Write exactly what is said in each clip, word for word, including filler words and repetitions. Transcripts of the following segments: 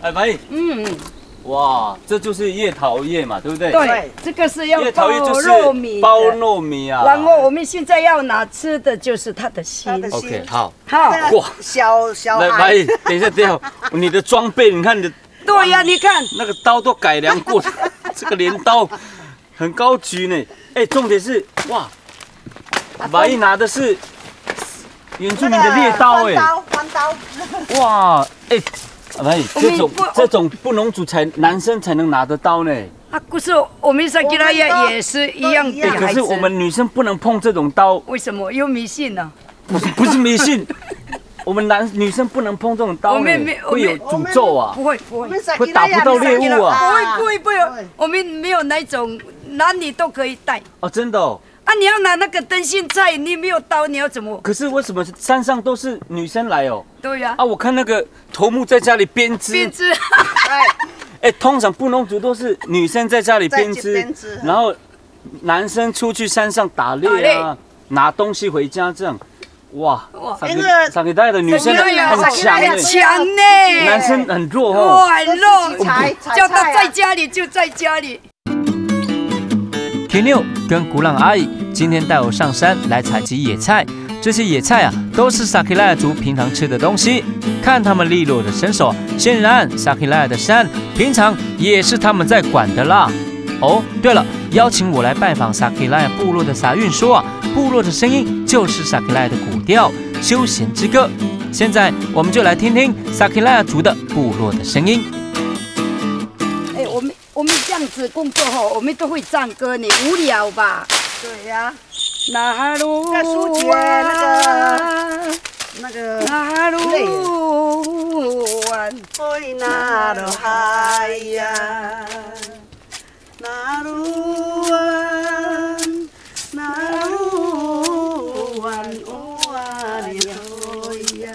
海白， 嗯， 哇，这就是叶桃叶嘛，对不对？ 对，这个是要叶桃包叶就是糯米， 包糯米啊。 然后我们现在要拿吃的就是它的心。 OK， 好， 好， 哇， 小小来， 孩， 白，等一下，等一下，你的装备，你看你的对呀，你看， 那个刀都改良过，这个镰刀很高级呢。哎，重点是哇，白一拿的是原住民的猎刀哎， 刀，弯刀， 哇，哎，白，这种不这种不农族才男生才能拿得到呢。 啊，不是我们萨基拉亚也是一样给哎，可孩子。 是我们女生不能碰这种刀， 为什么有迷信呢？ 不是不是迷信，我们男女生不能碰这种刀呢我们没， 会有诅咒啊。 不会不会， 会打不到猎物啊不会不会不会，我们没有那种男女都可以带。 哦，真的哦。 啊，你要拿那个灯芯菜，你没有刀，你要怎么？ 可是为什么山上都是女生来哦？ 对呀。 啊，我看那个头目在家里编织。 编织。 哎，通常布农族都是女生在家里编织， 编织然后男生出去山上打猎啊，拿东西回家这样。哇，上个上个代的女生很强很强呢， 男生很弱哦。 哇，很弱，叫他在家里就在家里。 田六跟古朗阿姨今天带我上山来采集野菜，这些野菜啊都是萨克拉雅族平常吃的东西。看他们利落的身手，显然萨克拉雅的山平常也是他们在管的啦。哦，对了，邀请我来拜访萨克拉雅部落的撒运说啊，部落的声音就是萨克拉雅的古调休闲之歌。现在我们就来听听萨克拉雅族的部落的声音。 哎，我们我们这样子工作后，我们都会唱歌，你无聊吧？ 对呀， 那路在疏解那个那个那路湾， 哎那路海呀，那路湾，那路湾，哦啊哩吼呀，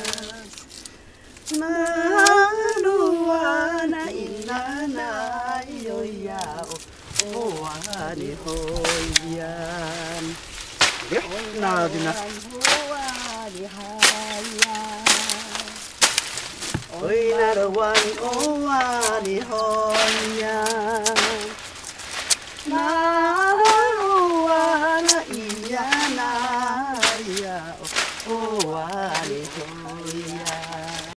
那路湾那伊那那哟呀，哦啊哩吼呀，那的呢？喂那的湾哦啊哩吼呀，那。